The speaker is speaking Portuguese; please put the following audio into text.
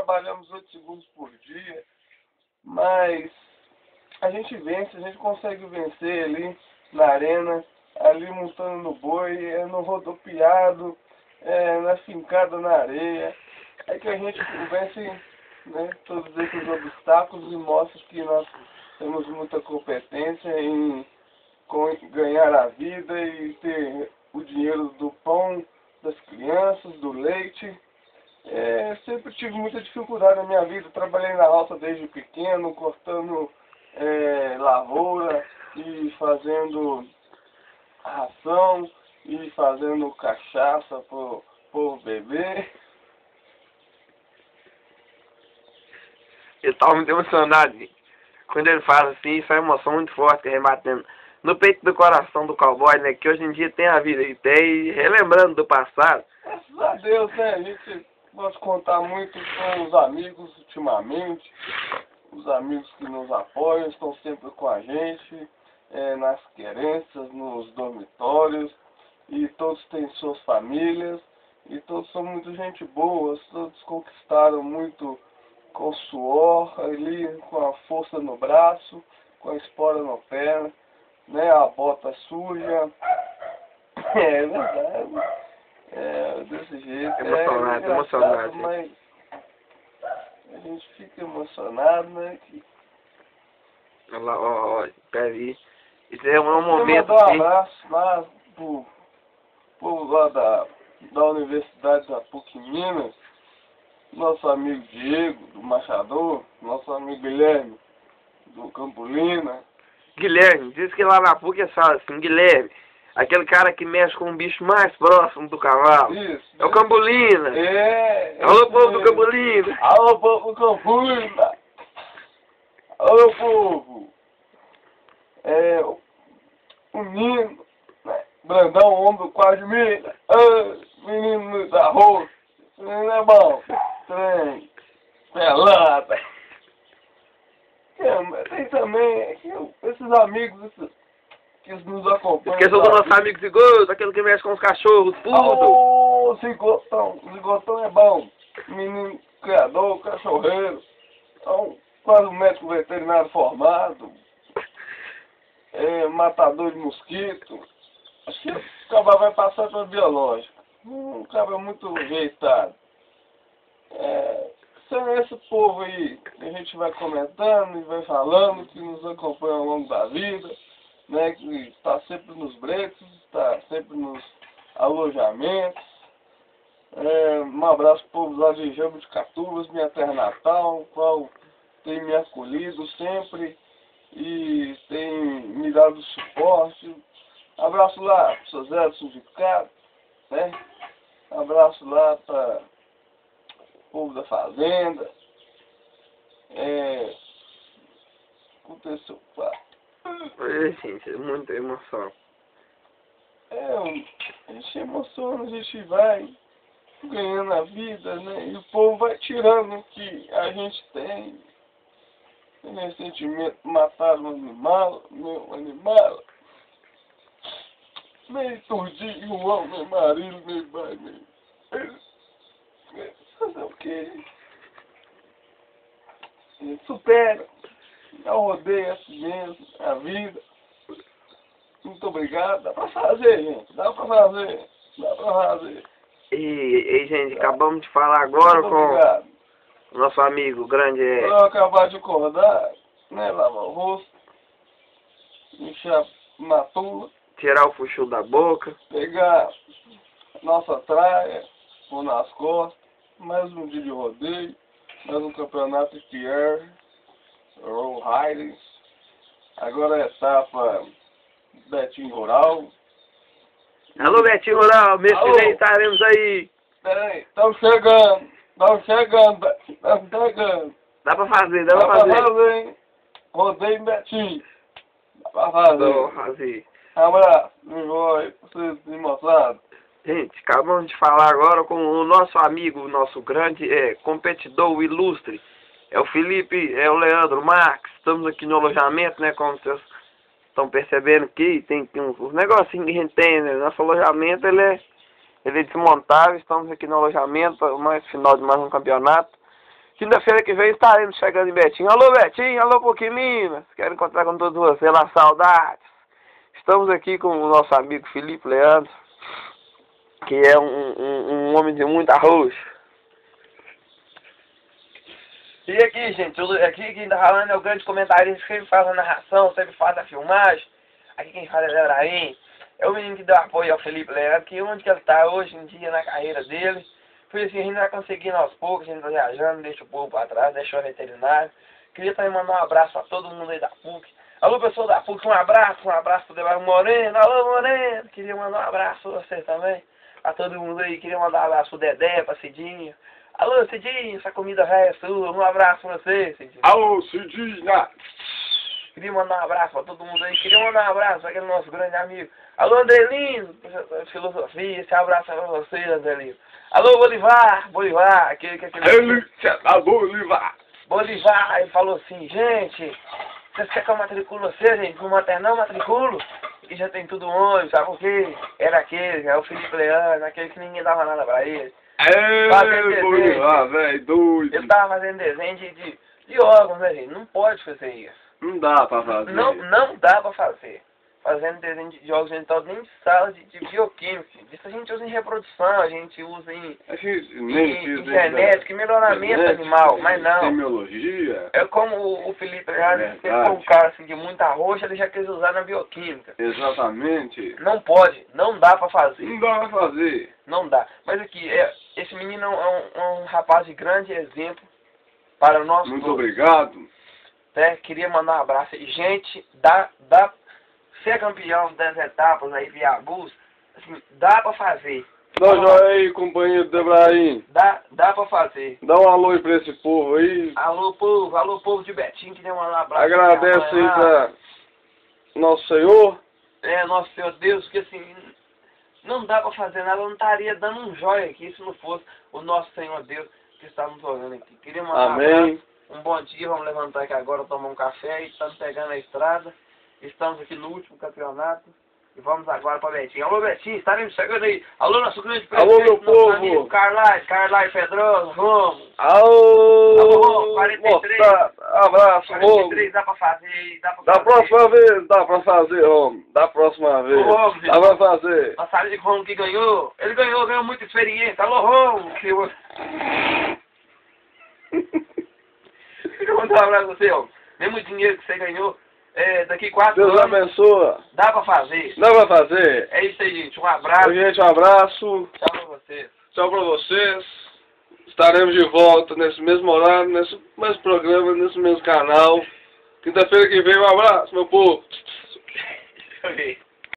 trabalhamos 8 segundos por dia, mas a gente vence, a gente consegue vencer ali na arena, ali montando no boi, no rodopiado, na fincada na areia. É que a gente vence, né, todos esses obstáculos e mostra que nós temos muita competência em ganhar a vida e ter o dinheiro do pão das crianças, do leite. Sempre tive muita dificuldade na minha vida, trabalhei na roça desde pequeno, cortando lavoura e fazendo ração e fazendo cachaça pro povo beber. Eu tava muito emocionado, gente. Quando ele fala assim, isso é uma emoção muito forte, rebatendo no peito do coração do cowboy, né? Que hoje em dia tem a vida que tem, e relembrando do passado. Graças a Deus, né? A gente pode contar muito com os amigos ultimamente. Os amigos que nos apoiam, estão sempre com a gente, nas querências, nos dormitórios. E todos têm suas famílias. E todos são muito gente boa. Todos conquistaram muito com suor, ali, com a força no braço, com a espora no pé, né, a bota suja. É verdade. Desse jeito. Emocionado, emocionado. Mas a gente fica emocionado, né? Olha lá, ó, peraí. Isso é um momento. Eu vou dar um abraço lá pro povo lá da Universidade da PUC Minas. Nosso amigo Diego, do Machador, nosso amigo Guilherme, do Campolina. Guilherme, diz que lá na PUC é só assim, Guilherme, aquele cara que mexe com o bicho mais próximo do cavalo. Isso. É o Campolina. Alô, povo do Campolina. Alô, povo do Campolina. Alô, povo. O menino, né? Brandão, ombro quase milha. Menino da rua. Menino é bom. Trem, pelada. Tem também esses amigos que nos acompanham. Esqueçam do nosso amigo Zigoto, aquele que mexe com os cachorros, puto. Zigotão é bom. Menino criador, cachorreiro. Então, quase um médico veterinário formado. Matador de mosquito. Acho que o cara vai passar para biológico. Um cara muito rejeitado. São esse povo aí que a gente vai comentando e vai falando, que nos acompanha ao longo da vida, né, que está sempre nos bretos, está sempre nos alojamentos. Um abraço para o povo lá de Jabuticatubas, minha terra natal, qual tem me acolhido sempre e tem me dado suporte. Abraço lá para o seu Zé do sindicato, né? Abraço lá para povo da fazenda. Aconteceu, Gente, é muita emoção. A gente se emociona, a gente vai ganhando a vida, né? E o povo vai tirando o que a gente tem. Recentemente mataram meu animal. Meio turdinho, o homem, marido, meio pai, meio. Fazer o quê? A gente supera. Eu rodeio assim mesmo, a vida. Muito obrigado. Dá pra fazer, gente. Dá pra fazer. E gente, acabamos de falar agora com o nosso amigo grande. Eu acabar de acordar, né? Lavar o rosto, encher a tula, tirar o fuxu da boca, pegar nossa traia, pôr nas costas, mais um dia de rodeio, mais um campeonato PR, Roll Riders. Agora a etapa Betinho Rural. Alô, Betinho Rural, mês que vem estaremos aí. Peraí, estamos chegando, Betinho, Dá pra fazer, hein? Rodeio em Betinho. Dá pra fazer. Abraço, me voe, vocês emocionados. Gente, acabamos de falar agora com o nosso amigo, o nosso grande competidor ilustre. É o Felipe, é o Leandro Marques. Estamos aqui no alojamento, né? Como vocês estão percebendo aqui, tem uns negocinhos que a gente tem, né? Nosso alojamento, ele é desmontável. Estamos aqui no alojamento, final de mais um campeonato. Quinta-feira que vem estaremos chegando em Betim. Alô, Betim, alô, PUC Minas. Quero encontrar com todos vocês lá, saudades. Estamos aqui com o nosso amigo Felipe Leandro, que é um homem de muita roxa. E aqui, gente, aqui quem tá falando é o grande comentarista que sempre faz a narração, sempre faz a filmagem. Aqui quem fala é o Leoraim. É o menino que deu apoio ao Felipe Leandro, que onde que ele tá hoje em dia na carreira dele. Por assim, a gente vai conseguindo aos poucos, a gente tá viajando, deixa o povo pra trás, deixa o veterinário. Queria também mandar um abraço pra todo mundo aí da PUC. Alô, pessoal da PUC, um abraço pro Debaixo Moreno. Alô, Moreno, queria mandar um abraço pra você também. Pra todo mundo aí, queria mandar um abraço pro Dedé, pra Cidinha. Alô, Cidinha, essa comida velha é sua, um abraço pra você, Cidinha. Alô, Cidinha. Queria mandar um abraço pra todo mundo aí, queria mandar um abraço pra aquele nosso grande amigo. Alô, Andrelino, filosofia, esse abraço pra você, Andrelino. Alô, Bolivar, aquele que... Bolivar, ele falou assim, gente, vocês querem que eu matricule você, gente? No maternal matriculo, e já tem tudo ônibus, sabe por quê? Era aquele, é o Felipe Leandro, aquele que ninguém dava nada pra ele. Bolivar, velho, doido. Ele tava fazendo desenho de órgãos, né, gente? Não pode fazer isso. Não dá pra fazer. Não dá pra fazer. Fazendo desenho de jogos genitais nem de sala de bioquímica. Isso a gente usa em reprodução, a gente usa em genética, em melhoramento animal, mas não. Semiologia. É como o Felipe, ele foi um cara assim, de muita roxa, ele já quis usar na bioquímica. Exatamente. Não pode, não dá pra fazer. Não dá pra fazer. Não dá. Mas aqui, esse menino é um rapaz de grande exemplo para nós. Muito obrigado. Queria mandar um abraço. Gente, ser campeão das etapas aí via bus, assim, dá pra fazer. Dá um joinha aí, companheiro Debraim. Dá pra fazer. Dá um alô aí pra esse povo aí. Alô povo de Betim, que deu um abraço. Agradece aí pra Nosso Senhor. Nosso Senhor Deus, porque assim, não dá pra fazer nada, eu não estaria dando um joia aqui se não fosse o nosso Senhor Deus que está nos olhando aqui. Queria mandar Amém. Um bom dia, vamos levantar aqui agora, tomar um café e estamos pegando a estrada. Estamos aqui no último campeonato e vamos agora para Betim. Alô, Betim, estaremos chegando aí. Alô, nosso grande presidente. Alô, meu povo. Carlai Pedroso, vamos. Alô, 43. Abraço, 43 dá para fazer. Da próxima vez, dá pra fazer, homem. Da próxima vez. Dá pra fazer. Nós sabemos que o Romo que ganhou. Ele ganhou muita experiência. Alô, Romo. Queria mandar um abraço pra você, ó. Mesmo dinheiro que você ganhou. Daqui 4 Deus anos. abençoa. Dá pra fazer. Dá pra fazer. É isso aí, gente. Um abraço. Gente, um abraço. Tchau pra vocês. Tchau pra vocês. Estaremos de volta nesse mesmo horário, nesse mesmo programa, nesse mesmo canal. Quinta-feira que vem, um abraço, meu povo.